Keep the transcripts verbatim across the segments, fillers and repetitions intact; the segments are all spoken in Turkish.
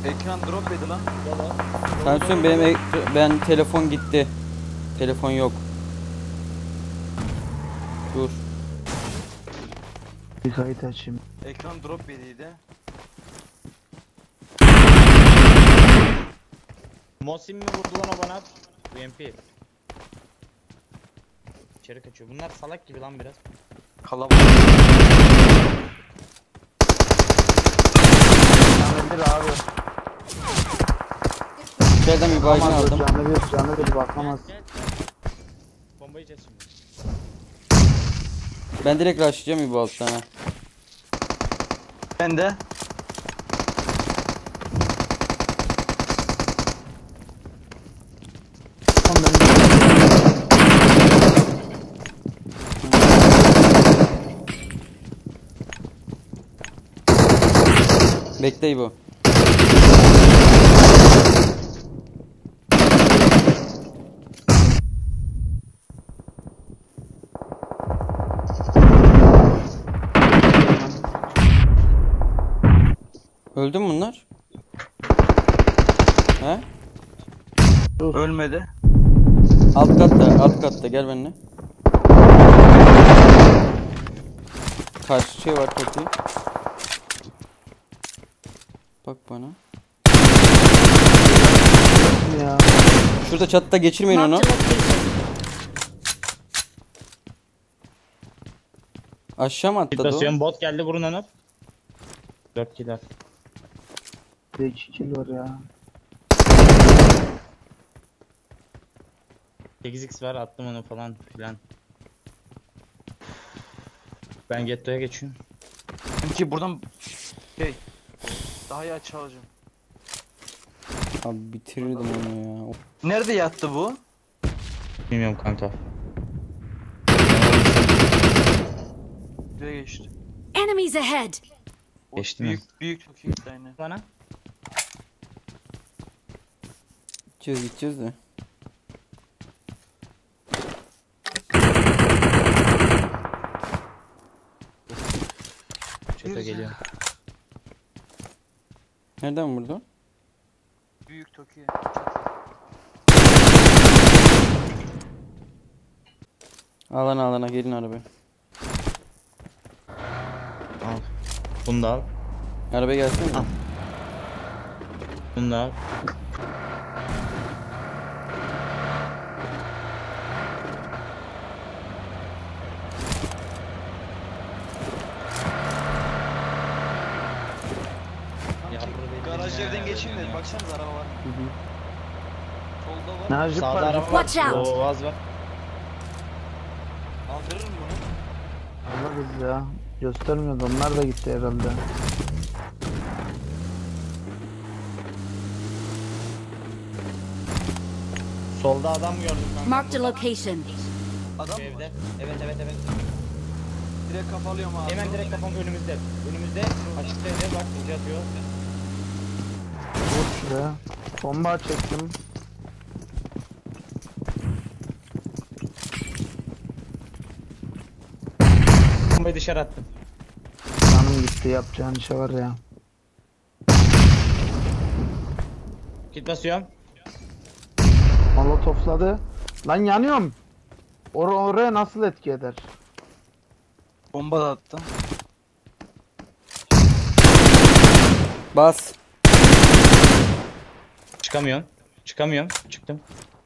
Ekran drop yedi lan. Tansiyon benim ek ben telefon gitti. Telefon yok. Dur. Bir kayıt açayım. Ekran drop yediydi. Mosin mi vurdu lan o bana? U M P. İçeri kaçıyor. Bunlar salak gibi lan biraz. Kalabalık. Canlı bir abi. İçeriden bir baygın Bakamaz, aldım. canlı bir canlı bir bakamaz. Gel, gel. Bomba yiyeceğiz şimdi. Ben direkt rushlayacağım bu alttan ha. Ben de. Bekle bu. Öldü mü bunlar? He? Ölmedi. Alt katta, alt katta gel benimle. Karşı şey var kapı. Bak bana. Ya. Şurada çatıda geçirmeyin onu. Marked a location. Aşağı mı atladı o? Basıyorum, bot geldi, vurun onu. dört kill. Bir iki kill var ya. sekiz x var, attım onu falan filan. Ben getto'ya geçiyorum. Çünkü buradan şey daha iyi açı alacağım. Abi bitirirdim onu ya. Nerede yattı bu? Bilmiyorum kanka. Buraya geçti. Enemies ahead. O Geçti mi? büyük büyük çok iyi aynen. Bana. Gideceğiz gideceğiz de. Çato geliyor. Nereden vurdu? Büyük Tokyo. Alana alana gelin arabaya. Al. Bunu da al. Arabaya gelsene. Al. Bunu da al. Ya burada Garaj evden geçeyim de baksanıza araba var. Hı hı. Solda var. Ne jip Sağda var. araba var. Watch out. Oo, vaz var. Aldırır mı bunu? Alırız ya. Göstermiyordu. Onlar da gitti herhalde. Solda adam gördüm kanka. Marked a location. Adam Şu mı evde. var? Evet evet evet. Direkt kapalıyorum abi. Hemen direkt kafam önümüzde. Önümüzde açıkta evde bak, bizi atıyor. Vur şuraya. Bomba çektim. Bombayı dışarı attım. Canım gitti. Yapacağın şey var ya. Git basıyorum. Molotofladı. Lan yanıyorum. Or oraya nasıl etki eder? Bomba da attım. Bas. Çıkamıyorum. Çıkamıyorum. Çıktım.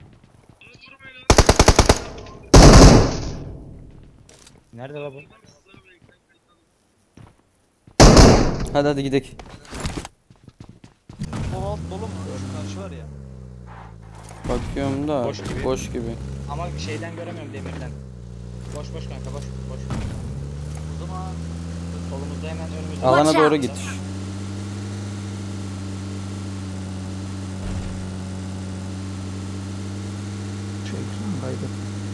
Nerede la bu? Hadi hadi gidelim. O alt dolu mu? Şu karşı var ya. Bakıyorum da Boş gibi. boş gibi. Ama şeyden göremiyorum, demirden. Boş boş kanka, boş boş. O zaman Solumuzda hemen önümüzde. Alana Watch doğru out. git. Çeksin kaydı.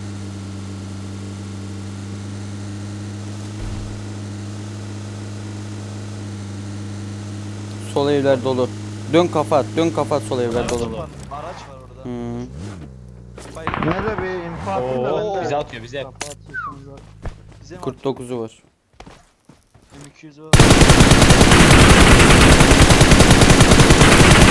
Sol evler dolu. Dön kafa at, dön kafa at, sol evler dolu. araç var orada. Hmm. Bay- Nerede bir info atın da Oo, ben de. bize atıyor bize. Kapı atıyorsunuz var. Bize mi kırk dokuzu var. M iki yüz var.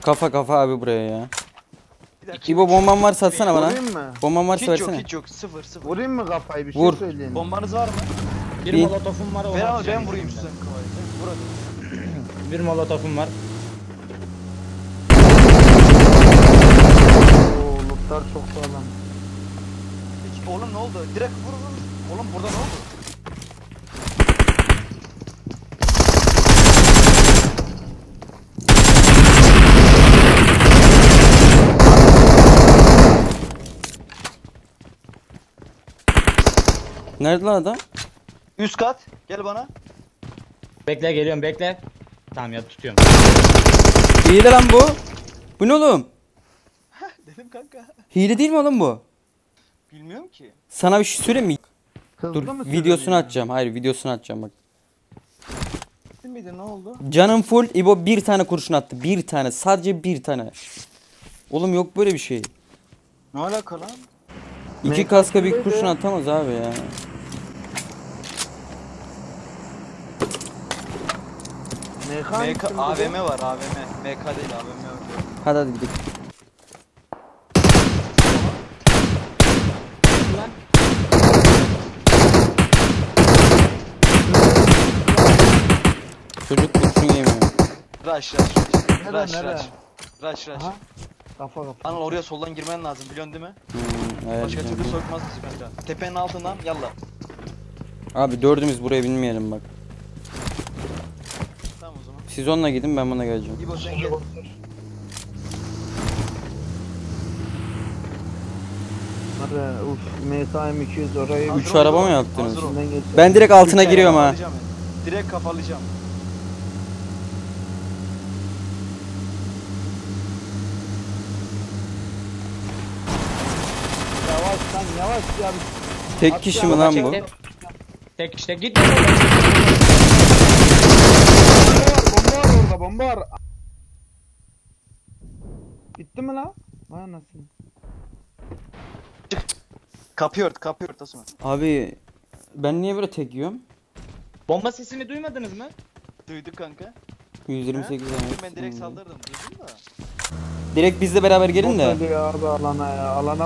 Kafa kafa abi buraya ya. Bir dakika. İbo bomban varsa atsana bana. Vurayım mı? Bomban varsa Hiç yok versene. hiç yok. Sıfır sıfır. Vurayım mı kafayı bir Vur. şey söyleyin. Bombanız var mı? Bir Bir- molotofum var. onu Ben, atacağım ben vurayım ikisinden. sizden kafayı. Vur hadi. Bir molotofum var. Oo lootlar çok sağlam. Peki, oğlum ne oldu? Direkt vur vur. Oğlum burada ne oldu? Nerede lan adam? Üst kat. Gel bana. Bekle geliyorum bekle. Tamam ya tutuyorum. Hile lan bu. Bu ne oğlum? Dedim kanka. Hile değil mi oğlum bu? Bilmiyorum ki. Sana bir şey söyleyeyim mi? Hızlı Dur mı videosunu söyleyeyim? atacağım. Hayır videosunu atacağım bak. Değil miydi ne oldu? Canım full. İbo bir tane kurşun attı. Bir tane. Sadece bir tane. Oğlum yok böyle bir şey. Ne alaka lan? İki Ne kaska bir kaskıydı? kurşun atamaz abi ya. M K M K, mısın A V bu? M var A V M. M K değil A V M var. Hadi hadi gidelim. Lan. Çocuk kurşun yemiyor. Rush rush rush. Nere, Rush nere? rush. Rush rush. Aha. Kafa kafa. Anıl oraya soldan girmen lazım biliyorsun değil mi? Hmm, evet. Başka türlü canım. sokmaz bizi kanka. Tepenin altından yalla. Abi dördümüz buraya binmeyelim bak. Tamam o zaman. Siz onunla gidin ben buna geleceğim. İbo sen gel. Nere? Uf M K M iki yüz orayı. Hazır Üç ol, araba hazır mı ol. yaptınız? Hazır ol. İçinden geçer. Ben direkt altına Üç giriyorum ha. kafalayacağım yani. Direkt kafalayacağım. Yavaş lan yavaş ya. Tek kişi mi lan bu? Çekti. Tek işte git. Bomba var bomba var orada bomba var. Bitti mi lan? Vay anasını. Kapı ört kapı ört Osman. Abi ben niye böyle tek yiyorum? Bomba sesini duymadınız mı? Duyduk kanka. yüz yirmi sekiz Ha? evet. Ben direkt Hmm. saldırdım duydun da. Direkt bizle beraber gelin de. Bot ölüyor abi alana ya alana.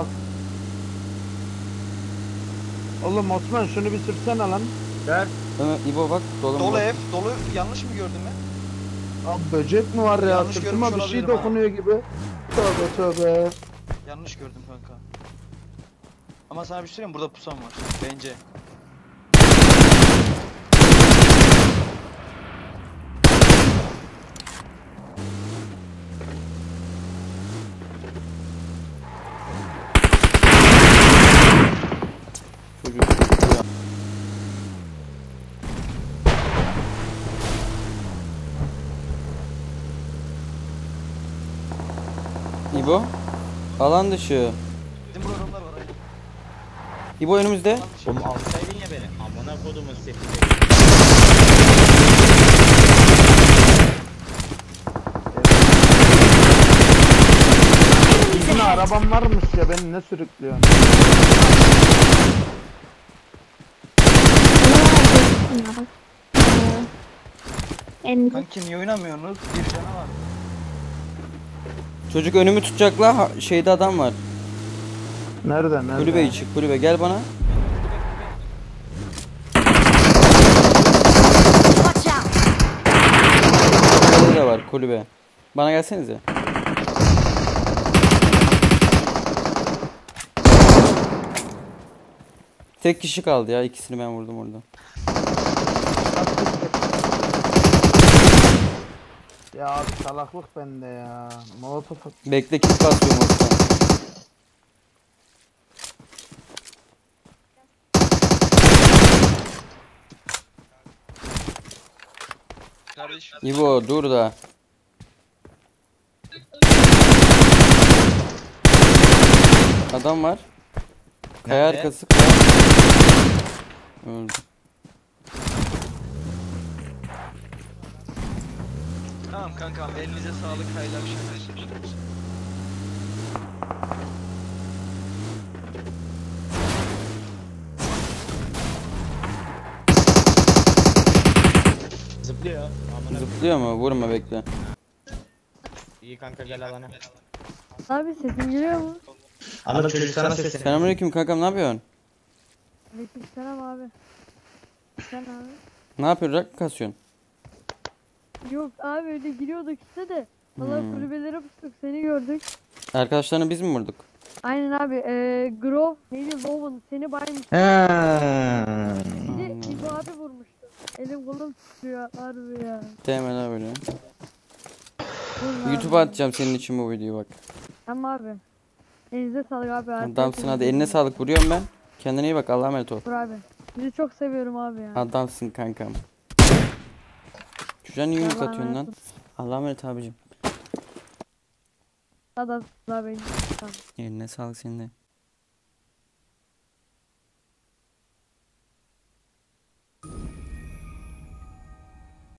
Oğlum Osman şunu bir sürsene lan. Ömer, İbo bak dolu. Dolu mu? ev dolu yanlış mı gördüm ben? Abi böcek mi var ya? Yanlış Sırtıma görmüş bir şey olabilirim ha. dokunuyor gibi. Tövbe tövbe. Yanlış gördüm kanka. Ama sana bir şey söyleyeyim mi? Burada pusan var. Bence. Çocuk zıplıyor. İbo alan dışı. Bizim burada adamlar var aynen. İbo önümüzde. Alan dışı. Oğlum alsaydın ya beni. Amına kodumun sesi. Yine arabam varmış ya beni ne sürüklüyorsun? En Kanki niye oynamıyorsunuz? Bir tane var. Çocuk önümü tutacakla ha- şeyde adam var. Nerede nerede? Kulübe içi kulübe gel bana. Watch out! Kulübe de var kulübe. Bana gelsenize. Tek kişi kaldı ya ikisini ben vurdum orada. Ya abi salaklık bende ya. Molotof at- Bekle kit basıyorum orada. Kardeş. İbo dur da. Adam var. Kaya Nerede? arkası kaya. Öldü. Tamam kankam elinize sağlık hayırlı akşamlar. Zıplıyor. Amına Zıplıyor mu? Vurma bekle. İyi kanka gel alana. Abi sesin geliyor mu? Anıl çocuk sana sesleniyor. Selamünaleyküm kankam, ne yapıyorsun? Aleykümselam abi. Sen abi. Ne yapıyorsun? Rak mı kasıyorsun? Yok abi öyle giriyorduk işte de. Valla Hmm. kulübelere pustuk seni gördük. Arkadaşlarını biz mi vurduk? Aynen abi. Eee Grove neydi Lowen seni baymış. He. Bir de İbo abi vurmuştu. Elim kolum tutuyor harbi ya. Hemen abi böyle. Vurma YouTube'a abi. atacağım senin için bu videoyu bak. Tamam abi. Elinize sağlık abi. Adamsın, hadi eline sağlık, vuruyorum ben. Kendine iyi bak, Allah'a emanet ol. Vur abi. Sizi çok seviyorum abi ya. Adamsın kankam. Çocuğa niye yumruk Allah'a atıyorsun lan? emanet Allah'a emanet abicim. Adamsın abi. Tamam. Eline sağlık senin de.